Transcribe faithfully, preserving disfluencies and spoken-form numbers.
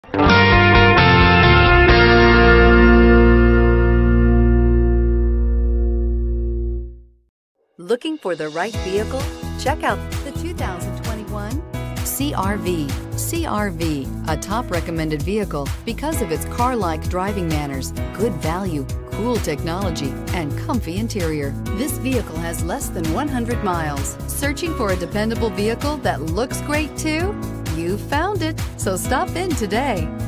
Looking for the right vehicle? Check out the two thousand twenty-one C R V. C R V, a top recommended vehicle because of its car-like driving manners, good value, cool technology, and comfy interior. This vehicle has less than one hundred miles. Searching for a dependable vehicle that looks great too? You found it, so stop in today.